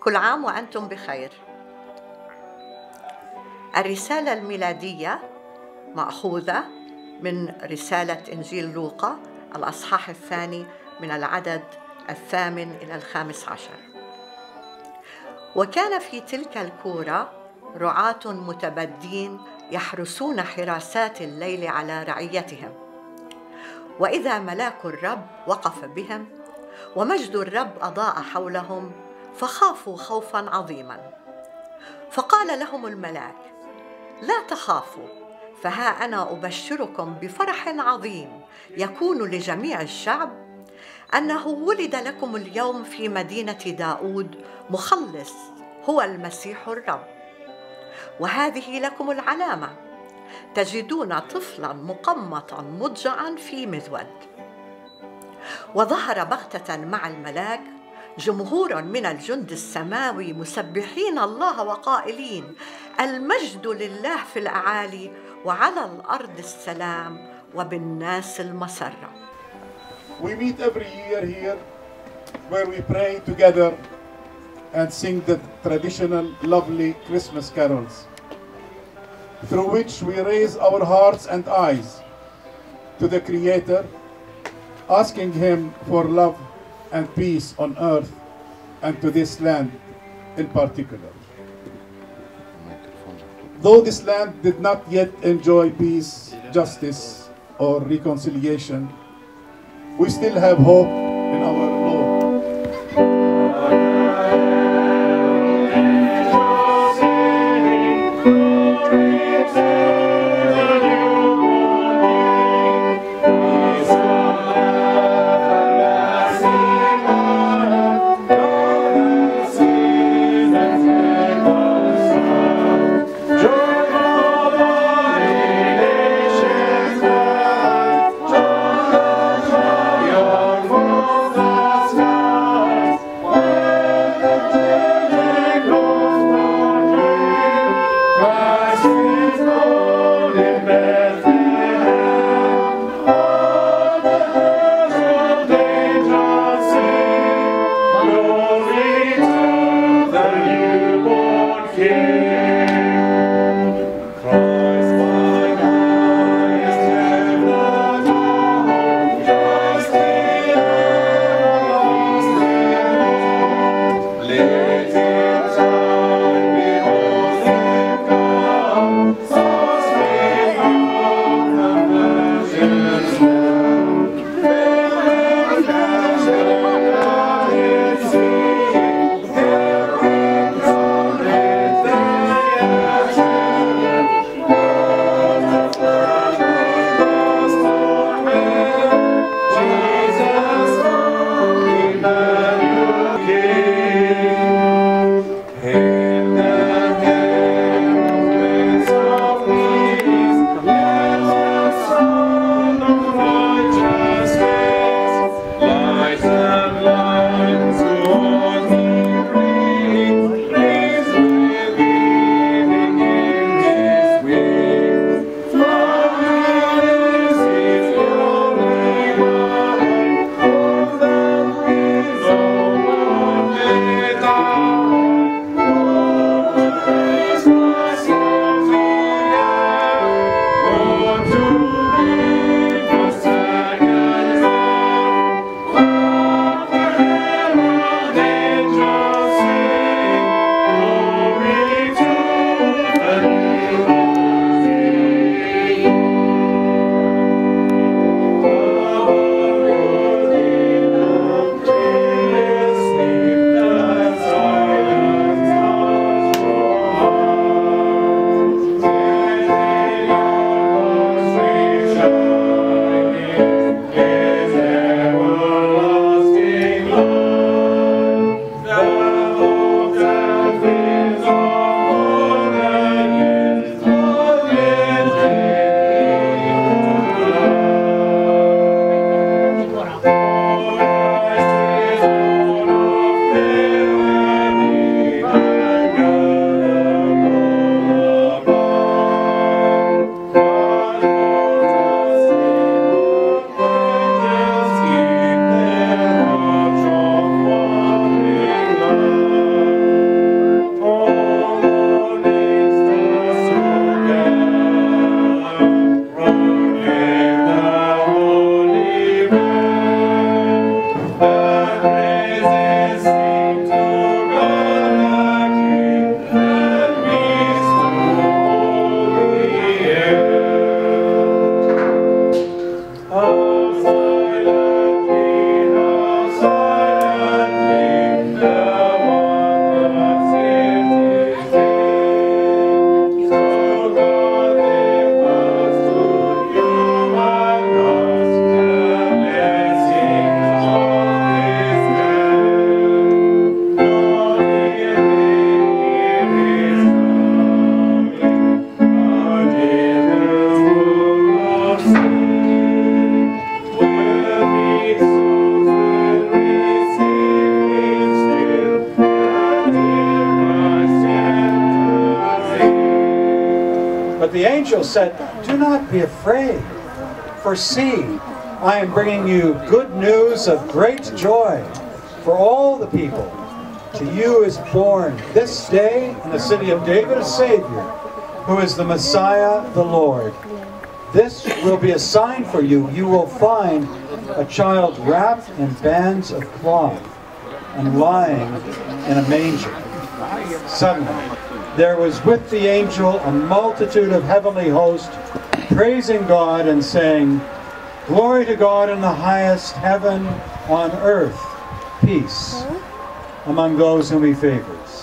كل عام وأنتم بخير. الرسالة الميلادية مأخوذة من رسالة إنجيل لوقا الأصحاح 2 من العدد 8 إلى 15. وكان في تلك الكورة رعاة متبدين يحرسون حراسات الليل على رعيتهم، وإذا ملاك الرب وقف بهم ومجد الرب أضاء حولهم فخافوا خوفاً عظيماً. فقال لهم الملاك: لا تخافوا، فها أنا أبشركم بفرح عظيم يكون لجميع الشعب، أنه ولد لكم اليوم في مدينة داود مخلص هو المسيح الرب. وهذه لكم العلامة: تجدون طفلاً مقمطاً مضجعاً في مذود. وظهر بغتة مع الملاك جمهور من الجند السماوي مسبحين الله وقائلين: المجد لله في الأعالي، وعلى الأرض السلام، وبالناس المسرة. We meet every year here where we pray together and sing the traditional lovely Christmas carols, through which we raise our hearts and eyes to the Creator, asking Him for love and peace on earth and to this land in particular. Though this land did not yet enjoy peace, justice, or reconciliation, we still have hope in our Lord. But the angel said, "Do not be afraid, for see, I am bringing you good news of great joy for all the people. To you is born this day in the city of David a Savior, who is the Messiah, the Lord. This will be a sign for you. You will find a child wrapped in bands of cloth and lying in a manger." Suddenly, there was with the angel a multitude of heavenly hosts, praising God and saying, "Glory to God in the highest, heaven on earth, peace among those whom he favors."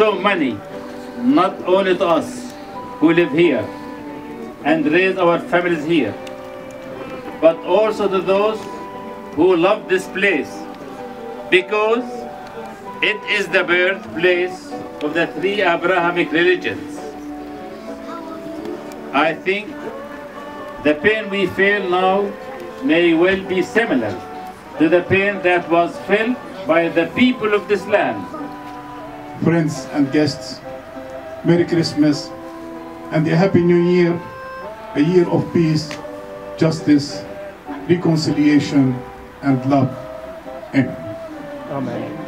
of many, not only to us who live here and raise our families here, but also to those who love this place, because it is the birthplace of the three Abrahamic religions. I think the pain we feel now may well be similar to the pain that was felt by the people of this land. Friends and guests, Merry Christmas and a Happy New Year, a year of peace, justice, reconciliation, and love. Amen. Amen.